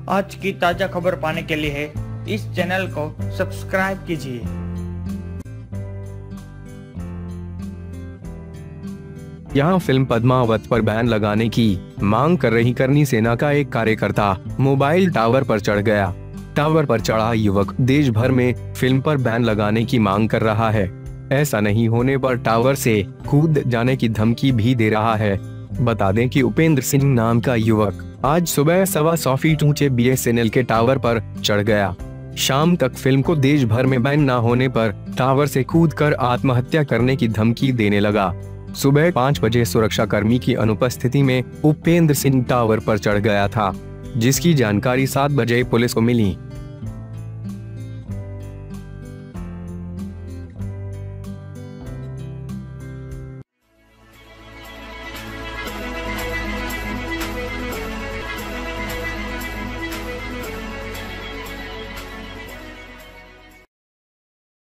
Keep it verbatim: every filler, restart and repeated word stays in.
आज की ताजा खबर पाने के लिए इस चैनल को सब्सक्राइब कीजिए। यहाँ फिल्म पद्मावत पर बैन लगाने की मांग कर रही करनी सेना का एक कार्यकर्ता मोबाइल टावर पर चढ़ गया। टावर पर चढ़ा युवक देश भर में फिल्म पर बैन लगाने की मांग कर रहा है। ऐसा नहीं होने पर टावर से कूद जाने की धमकी भी दे रहा है। बता दें कि उपेंद्र सिंह नाम का युवक आज सुबह सवा सौ फीट ऊंचे बी एस एन एल के टावर पर चढ़ गया। शाम तक फिल्म को देश भर में बैन न होने पर टावर से कूदकर आत्महत्या करने की धमकी देने लगा। सुबह पाँच बजे सुरक्षा कर्मी की अनुपस्थिति में उपेंद्र सिंह टावर पर चढ़ गया था, जिसकी जानकारी सात बजे पुलिस को मिली।